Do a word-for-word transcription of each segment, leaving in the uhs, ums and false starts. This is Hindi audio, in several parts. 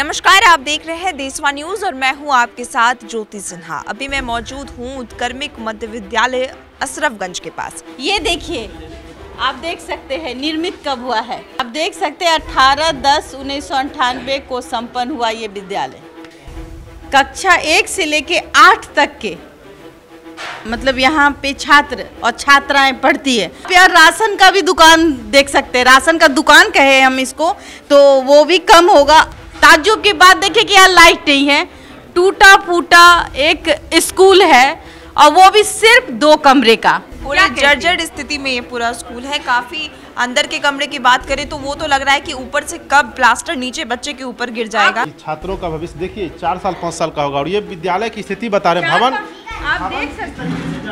नमस्कार, आप देख रहे हैं देशवा न्यूज और मैं हूं आपके साथ ज्योति सिन्हा। अभी मैं मौजूद हूं उत्कर्मिक मध्य विद्यालय अशरफगंज के पास। ये देखिए, आप देख सकते हैं निर्मित कब हुआ है। आप देख सकते हैं अठारह दस उन्नीस सौ अंठानवे को संपन्न हुआ ये विद्यालय। कक्षा एक से लेके आठ तक के मतलब यहाँ पे छात्र और छात्राएं पढ़ती है। यार राशन का भी दुकान देख सकते हैं, राशन का दुकान कहे हम इसको, तो वो भी कम होगा। ताज्जुब की बात देखिए कि यहाँ लाइट नहीं है, टूटा फूटा एक स्कूल है और वो भी सिर्फ दो कमरे का। पूरा जर्जर स्थिति में ये पूरा स्कूल है। काफी अंदर के कमरे की बात करें तो वो तो लग रहा है कि ऊपर से कब प्लास्टर नीचे बच्चे के ऊपर गिर जाएगा। छात्रों का भविष्य देखिए, चार साल पाँच साल का होगा और ये विद्यालय की स्थिति बता रहे भवन आप देख सकते हैं।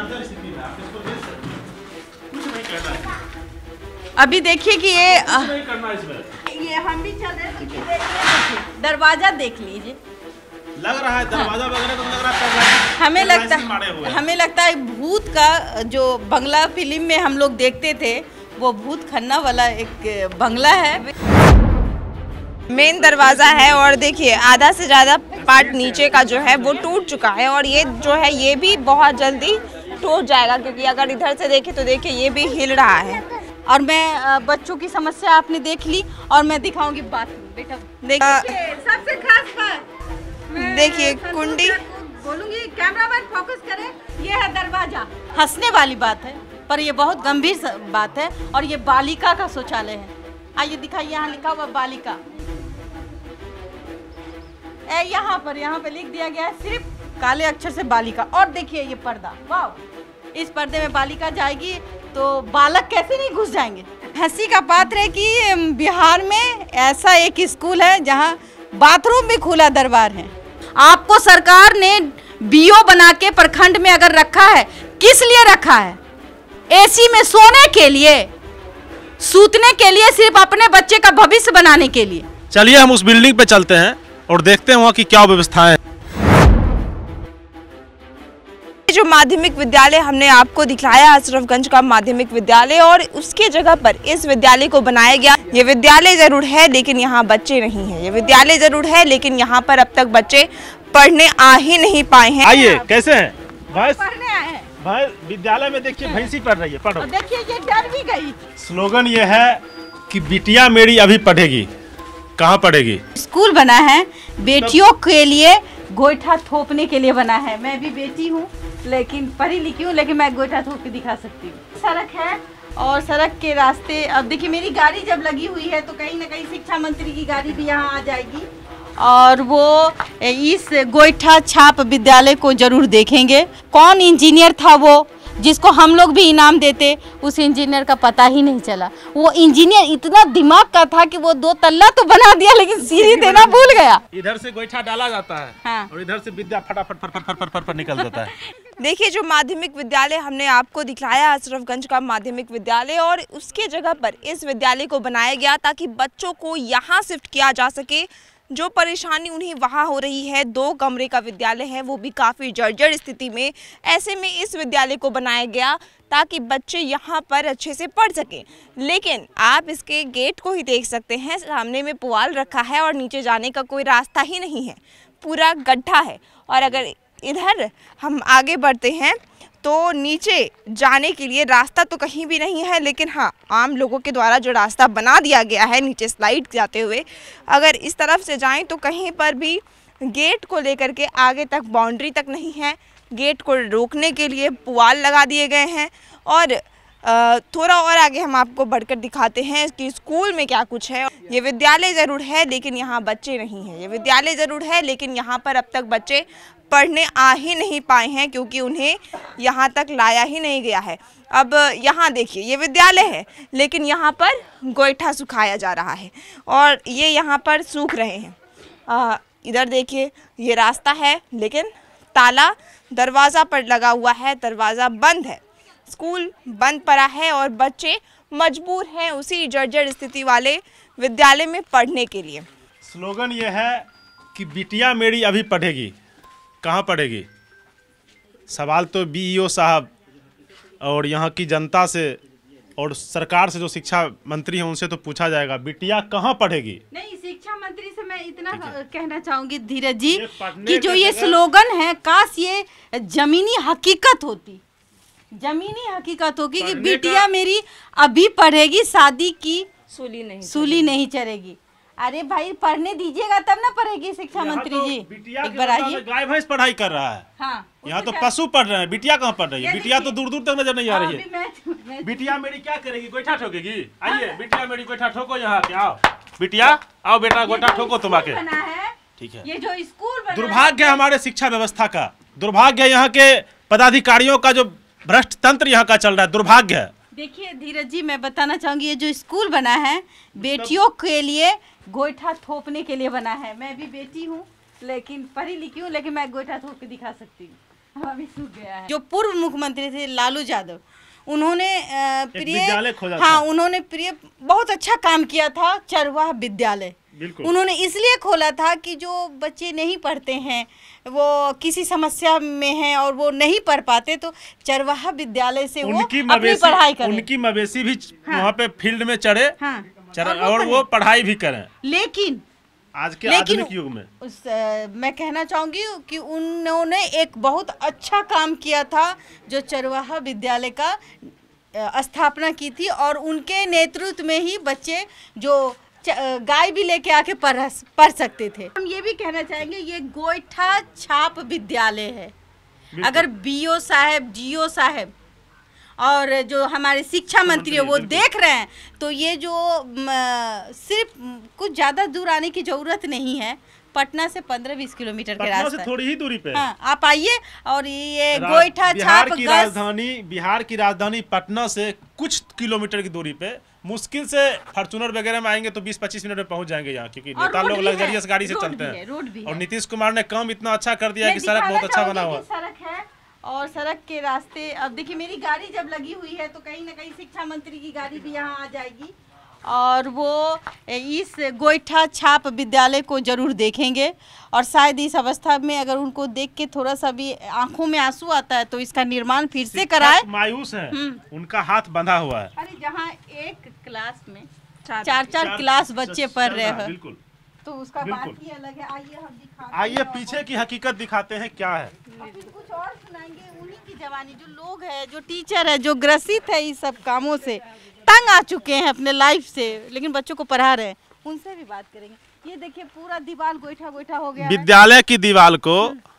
अभी देखिए कि ये ये हम भी चल रहे हैं, दरवाजा देख लीजिए, लग रहा है दरवाजा वगैरह तो लग रहा है। हमें लगता है हमें लगता है भूत का जो बंगला फिल्म में हम लोग देखते थे, वो भूत खन्ना वाला एक बंगला है। मेन दरवाजा है और देखिए आधा से ज्यादा पार्ट नीचे का जो है वो टूट चुका है और ये जो है ये भी बहुत जल्दी टूट जाएगा, क्योंकि अगर इधर से देखें तो देखिए ये भी हिल रहा है। और मैं बच्चों की समस्या आपने देख ली और मैं दिखाऊंगी बाथरूम। बेटा देखिए, सबसे खास बात देखिए कुंडी, बोलूंगी कैमरामैन फोकस करे, ये है दरवाजा। हंसने वाली बात है पर ये बहुत गंभीर बात है और ये बालिका का शौचालय है। आइए दिखाइए, यहाँ लिखा हुआ बालिका, ए यहाँ पर यहाँ पे लिख दिया गया है सिर्फ काले अक्षर से बालिका। और देखिए ये पर्दा, वाह, इस पर्दे में बालिका जाएगी तो बालक कैसे नहीं घुस जाएंगे। हंसी का पात्र है कि बिहार में ऐसा एक स्कूल है जहाँ बाथरूम भी खुला दरबार है। आपको सरकार ने बीओ बना के प्रखंड में अगर रखा है, किस लिए रखा है? एसी में सोने के लिए, सूतने के लिए, सिर्फ अपने बच्चे का भविष्य बनाने के लिए। चलिए हम उस बिल्डिंग पे चलते हैं और देखते हैं वहाँ की क्या व्यवस्थाएं। जो माध्यमिक विद्यालय हमने आपको दिखाया अशरफगंज का माध्यमिक विद्यालय, और उसके जगह पर इस विद्यालय को बनाया गया। ये विद्यालय जरूर है लेकिन यहाँ बच्चे नहीं हैं। ये विद्यालय जरूर है लेकिन यहाँ पर अब तक बच्चे पढ़ने आ ही नहीं पाए हैं। आइए, कैसे हैं भाई? पढ़ने आए हैं भाई, विद्यालय में देखिए भैंसी पढ़ रही है, पढ़ो। देखिए ये डर भी गई। स्लोगन ये है कि बिटिया मेरी अभी पढ़ेगी। कहाँ पढ़ेगी? स्कूल बना है बेटियों के लिए, गोईठा थोपने के लिए बना है। मैं भी बेटी हूँ लेकिन पढ़ी लिखी हूँ, लेकिन मैं गोईठा थोप के दिखा सकती हूँ। सड़क है और सड़क के रास्ते, अब देखिए मेरी गाड़ी जब लगी हुई है तो कहीं ना कहीं शिक्षा मंत्री की गाड़ी भी यहाँ आ जाएगी और वो इस गोईठा छाप विद्यालय को जरूर देखेंगे। कौन इंजीनियर था वो जिसको हम लोग भी इनाम देते, उस इंजीनियर का पता ही नहीं चला। वो इंजीनियर इतना दिमाग का था कि वो दो तल्ला तो बना दिया लेकिन सीढ़ी देना भूल गया। इधर से गोईठा डाला जाता है, हाँ। और इधर से विद्या फटाफट फट फट फट फट फट निकल जाता है। देखिए जो माध्यमिक विद्यालय हमने आपको दिखाया अशरफगंज का माध्यमिक विद्यालय, और उसके जगह पर इस विद्यालय को बनाया गया ताकि बच्चों को यहाँ शिफ्ट किया जा सके। जो परेशानी उन्हें वहाँ हो रही है, दो कमरे का विद्यालय है वो भी काफ़ी जर्जर स्थिति में, ऐसे में इस विद्यालय को बनाया गया ताकि बच्चे यहाँ पर अच्छे से पढ़ सकें। लेकिन आप इसके गेट को ही देख सकते हैं, सामने में पुआल रखा है और नीचे जाने का कोई रास्ता ही नहीं है, पूरा गड्ढा है। और अगर इधर हम आगे बढ़ते हैं तो नीचे जाने के लिए रास्ता तो कहीं भी नहीं है, लेकिन हाँ आम लोगों के द्वारा जो रास्ता बना दिया गया है नीचे स्लाइड जाते हुए, अगर इस तरफ से जाएं तो कहीं पर भी गेट को लेकर के आगे तक बाउंड्री तक नहीं है। गेट को रोकने के लिए पुआल लगा दिए गए हैं। और थोड़ा और आगे हम आपको बढ़कर दिखाते हैं कि स्कूल में क्या कुछ है। ये विद्यालय ज़रूर है लेकिन यहाँ बच्चे नहीं हैं। ये विद्यालय ज़रूर है लेकिन यहाँ पर अब तक बच्चे पढ़ने आ ही नहीं पाए हैं, क्योंकि उन्हें यहाँ तक लाया ही नहीं गया है। अब यहाँ देखिए, ये विद्यालय है लेकिन यहाँ पर गोईठा सुखाया जा रहा है और ये यहाँ पर सूख रहे हैं। आ, इधर देखिए ये रास्ता है लेकिन ताला दरवाज़ा पर लगा हुआ है, दरवाज़ा बंद है। स्कूल बंद पड़ा है और बच्चे मजबूर हैं उसी जर्जर स्थिति वाले विद्यालय में पढ़ने के लिए। स्लोगन ये है कि बिटिया मेरी अभी पढ़ेगी। कहाँ पढ़ेगी? सवाल तो बीईओ साहब और यहाँ की जनता से और सरकार से जो शिक्षा मंत्री हैं उनसे तो पूछा जाएगा बिटिया कहाँ पढ़ेगी। नहीं, शिक्षा मंत्री से मैं इतना कहना चाहूंगी धीरज जी ये पढ़ने कि जो की ये जगह- स्लोगन है, काश ये जमीनी हकीकत होती, जमीनी हकीकत होगी कि पढ़ने बिटिया का- मेरी अभी पढ़ेगी, शादी की सूली नहीं सूली नहीं चढ़ेगी। अरे भाई पढ़ने दीजिएगा तब ना पढ़ेगी शिक्षा यहाँ मंत्री तो जी। बिटिया एक के बार बदला आइए। में गाय भैंस पढ़ाई कर रहा है। हाँ, यहाँ तो उसको क्या- पशु पढ़ रहे हैं, बिटिया कहाँ पढ़ रही है? ये बिटिया तो देखिए। दूर दूर तक नजर नहीं आ रही अभी है। मैं- मैं- बिटिया मेरी क्या करेगी? गोईठा ठोकेगी? आइए बिटिया मेरी गोईठा ठोको यहाँ के, आओ बिटिया आओ बेटा, गोईठा ये जो ठोको तुम आके। स्कूल बना है, ठीक है। ये जो स्कूल बना दुर्भाग्य है, है हमारे शिक्षा व्यवस्था का, दुर्भाग्य है यहाँ के पदाधिकारियों का, जो भ्रष्ट तंत्र यहाँ का चल रहा है, दुर्भाग्य है। देखिए धीरज जी, मैं बताना चाहूंगी ये जो स्कूल बना है बेटियों के लिए गोईठा थोपने के लिए बना है। मैं भी बेटी हूँ, लेकिन पढ़ी लिखी हूँ, लेकिन मैं गोईठा थोप के दिखा सकती हूँ। अभी सूख गया है। जो पूर्व मुख्यमंत्री थे लालू यादव, उन्होंने अ, प्रिय विद्यालय खोला हाँ था। उन्होंने प्रिय बहुत अच्छा काम किया था, चरवाह विद्यालय। बिल्कुल। उन्होंने इसलिए खोला था कि जो बच्चे नहीं पढ़ते हैं, वो किसी समस्या में हैं और वो नहीं पढ़ पाते, तो चरवाहा विद्यालय से वो उनकी अपनी मवेशी पढ़ाई करें। उनकी मवेशी भी हाँ। वहाँ पे फील्ड में चढ़े, हाँ, चर, और वो और पढ़े। वो पढ़ाई भी करें लेकिन आज के लेकिन आधुनिक युग में। उस आ, मैं कहना चाहूंगी कि उन्होंने एक बहुत अच्छा काम किया था, जो चरवाहा विद्यालय का आ, स्थापना की थी, और उनके नेतृत्व में ही बच्चे जो च- आ, गाय भी लेके आके पढ़ पढ़ सकते थे। हम ये भी कहना चाहेंगे ये गोईठा छाप विद्यालय है। अगर बीओ साहब, जीओ साहब और जो हमारे शिक्षा मंत्री है वो बिल्कुल। देख रहे हैं, तो ये जो म, सिर्फ म, कुछ ज़्यादा दूर आने की ज़रूरत नहीं है। पटना से पंद्रह बीस किलोमीटर के पटना से रास्ता है। थोड़ी ही दूरी पे है। हाँ, आप आइए और ये रा- गोईठा बिहार छाप की गज राजधानी बिहार की राजधानी पटना से कुछ किलोमीटर की दूरी पे, मुश्किल से फॉर्चूनर वगैरह में आएंगे तो बीस पच्चीस मिनट में पहुंच जाएंगे यहाँ, क्योंकि और नेता रोड लोग भी है, लग्जरियस गाड़ी से रोड चलते भी है, रोड भी हैं। है। और नीतीश कुमार ने काम इतना अच्छा कर दिया है मैं कि सड़क बहुत दिखाना अच्छा बना चाहूंगी हुआ कि सड़क है, और सड़क के रास्ते, अब देखिए मेरी गाड़ी जब लगी हुई है तो कहीं ना कहीं शिक्षा मंत्री की गाड़ी भी यहाँ आ जाएगी, और वो इस गोईठा छाप विद्यालय को जरूर देखेंगे, और शायद इस अवस्था में अगर उनको देख के थोड़ा सा भी आंखों में आंसू आता है तो इसका निर्माण फिर से कराए। शिक्षक मायूस है, उनका हाथ बंधा हुआ है। अरे जहाँ एक क्लास में चार- चार चार क्लास बच्चे पढ़ रहे हैं। हैं, बिल्कुल। तो उसका बात बिल्कुल। ही अलग है। आइए हम दिखाते आइए हैं पीछे की हकीकत दिखाते हैं क्या है। और फिर कुछ और सुनाएंगे उन्हीं की जवानी, जो लोग हैं, जो टीचर है, जो ग्रसित है इस सब कामों से, तंग आ चुके हैं अपने लाइफ से, लेकिन बच्चों को पढ़ा रहे हैं, उनसे भी बात करेंगे। ये देखिए पूरा दीवार गोईठा गोईठा हो गया है। विद्यालय की दीवार को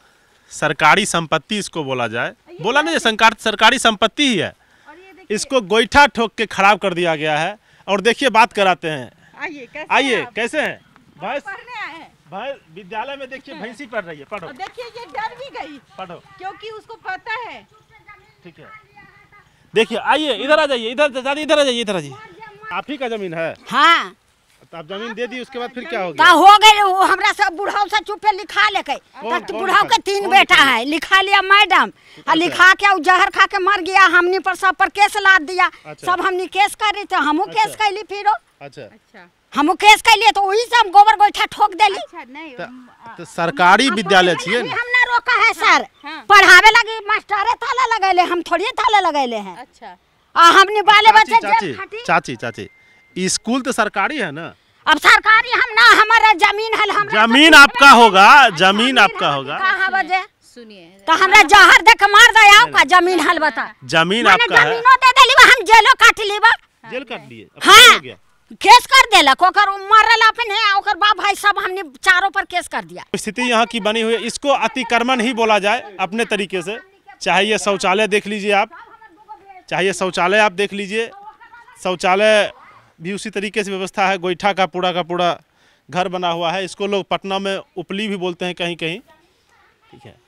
सरकारी संपत्ति इसको बोला जाए, बोला नहीं, सरकार सरकारी संपत्ति ही है, और ये देखिए, इसको गोईठा ठोक के खराब कर दिया गया है। और देखिए बात कराते हैं, आइए कैसे आइए हैं आप? कैसे हैं भैंस? पढ़ने आए हैं, भैंस विद्यालय में देखिए भैंसी पढ़ रही है, पढ़ो और देखिए ये डर भी गई पढ़ो, क्योंकि उसको पता है। ठीक है। देखिए आइए इधर आ जाइए, इधर दादी इधर आ जाइए, इधर आ जाइए। आप ही का जमीन है हाँ, तो आप जमीन दे दी, उसके बाद फिर क्या हो का गया? हो गए वो हमरा सब बुढ़ाऊ से चुपे लिखा लेके। कौन- तो कौन बुढ़ाऊ के लिखा- तीन कौन बेटा लिखा? है, लिखा लिया मैडम, और लिखा के उ जहर खा के मर गया, हमनी पर सब पर केस लाद दिया। अच्छा। सब हमनी केस कर रही थे, हमू केस अच्छा। कैली, फिर अच्छा, अच्छा हमू केस कैलिए तो वही से हम गोबर गोईठा ठोक देली। अच्छा नहीं तो- तो सरकारी विद्यालय छिए अभी ना? हम ना रोका है सर, हाँ। पढ़ावे लगी मास्टरे ताला लगैले, हम थोड़ी ताला लगैले हैं। अच्छा आ हमनी बाले चाची बच्चे चाची जेल खाटी। चाची चाची स्कूल तो सरकारी है ना? अब सरकारी हम ना, हमारा जमीन है, हमरा जमीन आपका होगा, जमीन आपका होगा, कहाँ बजे सुनिए, तो हमरा जहर दे के मार दे का जमीन हल बता। जमीन मैंने आपका है, जमीनो दे देली बा, हम जेलो काट ली बा। जेल काट दिए, अब हाँ। क्या हो गया? केस कर देलक, ओकर मरल अपन है, ओकर बाप भाई सब हमने चारों पर केस कर दिया। स्थिति यहाँ की बनी हुई है, इसको अतिक्रमण ही बोला जाए अपने तरीके से। चाहे ये शौचालय देख लीजिए आप, चाहे शौचालय आप देख लीजिए, शौचालय भी उसी तरीके से व्यवस्था है, गोईठा का पूरा का पूरा घर बना हुआ है। इसको लोग पटना में उपली भी बोलते हैं कहीं कहीं, ठीक है।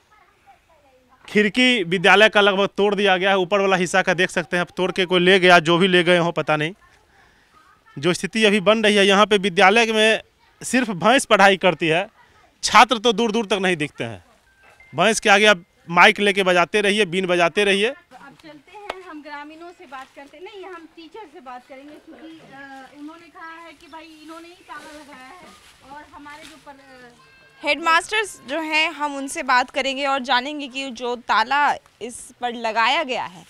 खिड़की विद्यालय का लगभग तोड़ दिया गया है, ऊपर वाला हिस्सा का देख सकते हैं, अब तोड़ के कोई ले गया, जो भी ले गए हो पता नहीं। जो स्थिति अभी बन रही है यहाँ पे, विद्यालय में सिर्फ भैंस पढ़ाई करती है, छात्र तो दूर दूर तक नहीं दिखते हैं। भैंस के आगे आप माइक लेके बजाते रहिए, बीन बजाते रहिए। अब चलते हैं, हम ग्रामीणों से बात करते नहीं, हम टीचर से बात करेंगे, क्योंकि अ, उन्होंने कहा है कि भाई इन्होंने ही ताला लगाया है, और हमारे जो पर, अ, हेडमास्टर्स जो हैं हम उनसे बात करेंगे और जानेंगे कि जो ताला इस पर लगाया गया है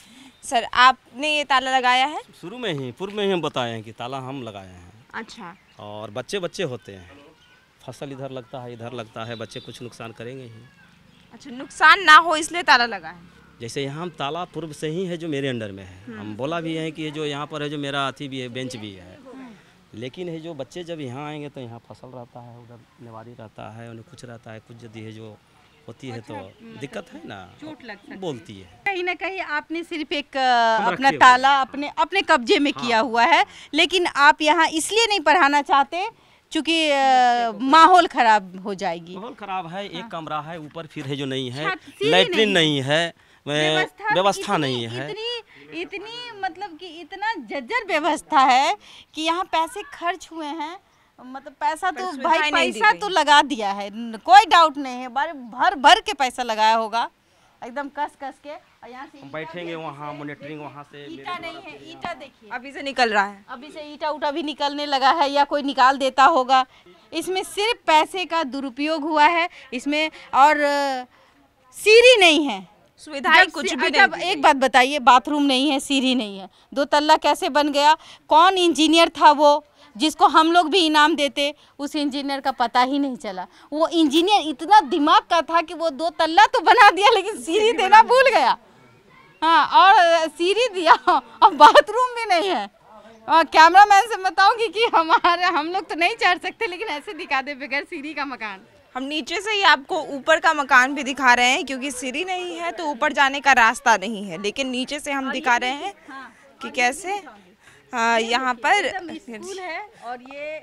सर आपने ये ताला लगाया है? शुरू में ही पूर्व में ही हम बताए हैं कि ताला हम लगाए हैं। अच्छा। और बच्चे बच्चे होते हैं, फसल इधर लगता है इधर लगता है, बच्चे कुछ नुकसान करेंगे ही। अच्छा, नुकसान ना हो इसलिए ताला लगा है। जैसे यहाँ हम ताला पूर्व से ही है जो मेरे अंडर में है, हम बोला भी है कि जो यहाँ पर है जो मेरा अथी भी है, बेंच भी है, लेकिन है जो बच्चे जब यहाँ आएंगे तो यहाँ फसल रहता है, उधर निवारी रहता है, उन्हें कुछ रहता है, कुछ यदि है जो होती है तो दिक्कत है ना, चोट लग सकती बोलती है। कहीं ना कहीं आपने सिर्फ एक अ, अपना ताला अपने अपने कब्जे में किया हुआ है, लेकिन आप यहाँ इसलिए नहीं पढ़ाना चाहते क्योंकि माहौल खराब हो जाएगी। माहौल खराब है, एक कमरा है ऊपर, फिर है जो नहीं है, छत, सीढ़ी लैट्रिन नहीं नहीं है, व्यवस्था व्यवस्था इतनी- नहीं है। इतनी इतनी मतलब कि इतना जर्जर व्यवस्था है कि यहाँ पैसे खर्च हुए हैं, मतलब पैसा तो पर भाई सुविधाएं नहीं दी पैसा गई। तो लगा दिया है, न- कोई डाउट नहीं है, बारे भर भर के पैसा लगाया होगा एकदम कस कस के। और यहाँ से हम बैठेंगे वहाँ, मॉनिटरिंग वहाँ से ईटा नहीं है, ईटा देखिए अभी से निकल रहा है। अभी से ईटा उटा भी निकलने लगा है या कोई निकाल देता होगा। इसमें सिर्फ पैसे का दुरुपयोग हुआ है इसमें, और अ, सीढ़ी नहीं है, सुविधाएं जब कुछ से- भी नहीं जब दी एक गई। बात बताइए, बाथरूम नहीं है, सीढ़ी नहीं है, दो तल्ला कैसे बन गया? कौन इंजीनियर था वो जिसको हम लोग भी इनाम देते? उस इंजीनियर का पता ही नहीं चला। वो इंजीनियर इतना दिमाग का था कि वो दो तल्ला तो बना दिया लेकिन सीढ़ी देना भूल गया। हाँ, और सीढ़ी दिया और बाथरूम भी नहीं है। और कैमरामैन से बताऊंगी कि हमारे हम लोग तो नहीं चढ़ सकते, लेकिन ऐसे दिखा दे बगैर सीढ़ी का मकान। हम नीचे से ही आपको ऊपर का मकान भी दिखा रहे हैं, क्योंकि सीढ़ी नहीं है तो ऊपर जाने का रास्ता नहीं है, लेकिन नीचे से हम दिखा रहे हैं कि कैसे हाँ, यहाँ पर स्कूल है। और ये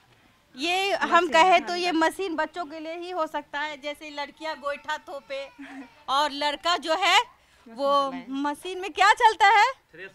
ये हम कहे तो ये मशीन बच्चों के लिए ही हो सकता है, जैसे लड़कियां गोईठा थोपे और लड़का जो है वो मशीन में क्या चलता है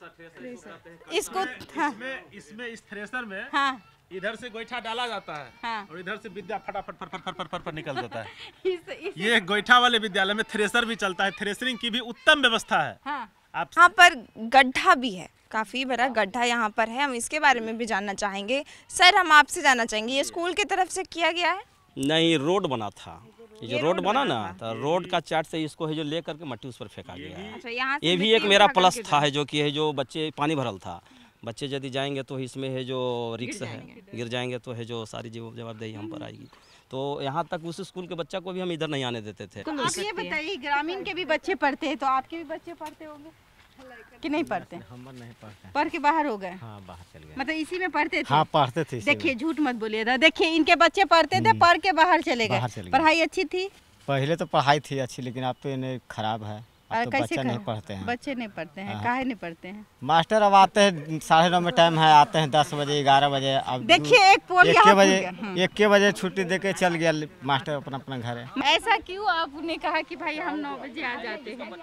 इसको। हाँ, इसमें इसमें इस थ्रेसर में हाँ, इधर से गोईठा डाला जाता है हाँ। और इधर से विद्या फटाफट फट फट फट फट फट निकल जाता है। इस, इस, ये गोईठा वाले विद्यालय में थ्रेसर भी चलता है, थ्रेसरिंग की भी उत्तम व्यवस्था है। हाँ। आप यहाँ पर गड्ढा भी है, काफ़ी बड़ा गड्ढा यहाँ पर है, हम इसके बारे में भी जानना चाहेंगे। सर हम आपसे जानना चाहेंगे, ये स्कूल की तरफ से किया गया है? नहीं, रोड बना था, ये जो रोड बना ना, तो रोड का चार्ट से इसको है जो ले करके मट्टी उस पर फेंका गया है। अच्छा, यहाँ से ये भी मिट्टी एक मेरा उठा प्लस करके था है जो कि है जो बच्चे पानी भरल था, बच्चे यदि जाएंगे तो इसमें है जो रिक्स है, गिर जाएंगे तो है जो सारी जवाबदेही हम पर आएगी। तो यहाँ तक उस स्कूल के बच्चा को भी हम इधर नहीं आने देते थे। आप ये बताइए, ग्रामीण के भी बच्चे पढ़ते हैं तो आपके भी बच्चे पढ़ते होंगे कि नहीं पढ़ते? हम नहीं पढ़ते। पढ़ के बाहर हो गए? हाँ, बाहर चल गए। मतलब इसी में पढ़ते थे? हाँ, पढ़ते थे। देखिए झूठ मत बोलिएगा, देखिए इनके बच्चे पढ़ते थे, पढ़ के बाहर चले बाहर चले गए। गए। पढ़ाई अच्छी थी? पहले तो पढ़ाई थी अच्छी, लेकिन अब तो इन्हें खराब है। अब और तो कैसे बच्चा नहीं करें? पढ़ते हैं। बच्चे नहीं पढ़ते हैं, हाँ। काहे नहीं पढ़ते हैं? मास्टर अब आते हैं साढ़े नौ में टाइम है, आते हैं दस बजे ग्यारह बजे। अब देखिए एक पोल एक यहाँ के फूट बजे गया। हम्म। एक के बजे छुट्टी दे के चल गया मास्टर अपना अपना घर है। ऐसा क्यों आपने कहा कि भाई हम नौ बजे आ जाते हैं?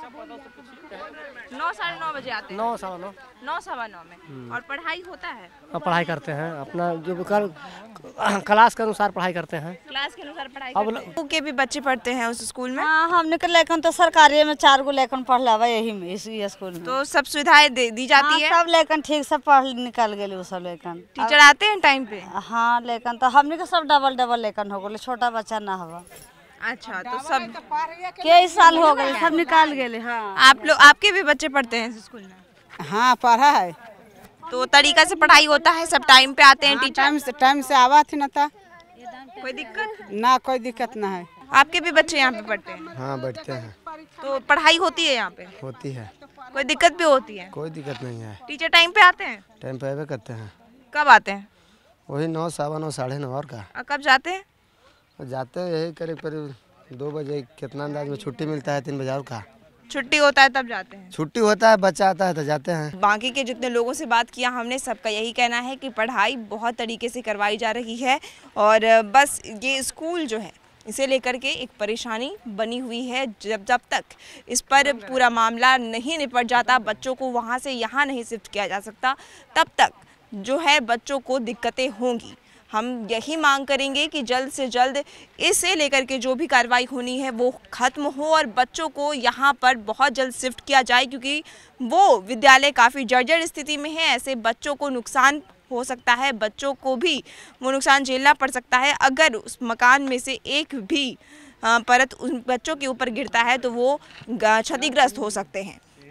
नौ साढ़े नौ बजे आते हैं? नौ सवा नौ नौ सवा नौ में। और पढ़ाई होता है? अब पढ़ाई करते हैं, अपना जो कल क्लास के अनुसार पढ़ाई करते हैं। क्लास के अनुसार पढ़ाई अब करते हैं? स्कूल के भी बच्चे पढ़ते हैं उस स्कूल में? हाँ, हमने के लेखन तो सरकारी में चार गो लेखन पढ़ लावा यही में, इसी स्कूल में। तो सब सुविधाएं दे- दी जाती है? हाँ, सब लेखन ठीक से पढ़ निकल गए वो सब लेखन। टीचर आते हैं टाइम पे? हाँ, लेखन तो हमने के सब डबल डबल लेखन हो गए, छोटा बच्चा ना हवा। अच्छा, तो सब कई साल हो गए सब निकाल गए। हाँ, आप लोग, आपके भी बच्चे पढ़ते हैं इस स्कूल में? हाँ, पढ़ा है। तो तरीका से पढ़ाई होता है, सब टाइम पे आते हैं टीचर? टाइम से टाइम से आवा थी ना, था कोई दिक्कत? ना कोई दिक्कत ना है। आपके भी बच्चे यहाँ पे पढ़ते हैं? हाँ, बैठते हैं। तो पढ़ाई होती है यहाँ पे? होती है। कोई दिक्कत भी होती है? कोई दिक्कत नहीं है, टीचर टाइम पे आते हैं? टाइम पे आवे करते हैं। कब आते हैं? वही नौ सवा नौ साढ़े नौ और का। और कब जाते हैं? और जाते हैं यही करीब करीब दो बजे, कितना अंदाज में छुट्टी मिलता है, तीन बजे और का छुट्टी होता है तब जाते हैं? छुट्टी होता है, बच्चा आता है तो जाते हैं। बाकी के जितने लोगों से बात किया हमने, सबका यही कहना है कि पढ़ाई बहुत तरीके से करवाई जा रही है, और बस ये स्कूल जो है इसे लेकर के एक परेशानी बनी हुई है। जब जब तक इस पर पूरा मामला नहीं निपट जाता, बच्चों को वहाँ से यहाँ नहीं शिफ्ट किया जा सकता, तब तक जो है बच्चों को दिक्कतें होंगी। हम यही मांग करेंगे कि जल्द से जल्द इसे लेकर के जो भी कार्रवाई होनी है वो ख़त्म हो और बच्चों को यहाँ पर बहुत जल्द शिफ्ट किया जाए, क्योंकि वो विद्यालय काफ़ी जर्जर स्थिति में है। ऐसे बच्चों को नुकसान हो सकता है, बच्चों को भी वो नुकसान झेलना पड़ सकता है। अगर उस मकान में से एक भी परत उन बच्चों के ऊपर गिरता है तो वो क्षतिग्रस्त हो सकते हैं।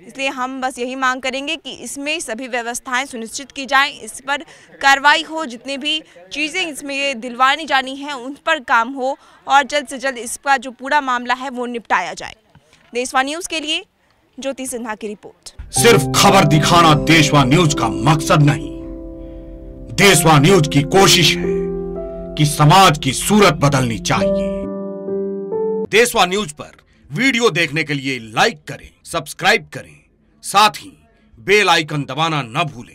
इसलिए हम बस यही मांग करेंगे कि इसमें सभी व्यवस्थाएं सुनिश्चित की जाएं, इस पर कार्रवाई हो, जितने भी चीज़ें इसमें दिलवानी जानी हैं उन पर काम हो और जल्द से जल्द इसका जो पूरा मामला है वो निपटाया जाए। देशवा न्यूज़ के लिए ज्योति सिन्हा की रिपोर्ट। सिर्फ खबर दिखाना देशवा न्यूज का मकसद नहीं, देशवा न्यूज की कोशिश है कि समाज की सूरत बदलनी चाहिए। देशवा न्यूज पर वीडियो देखने के लिए लाइक करें, सब्सक्राइब करें, साथ ही बेल आइकन दबाना न भूलें।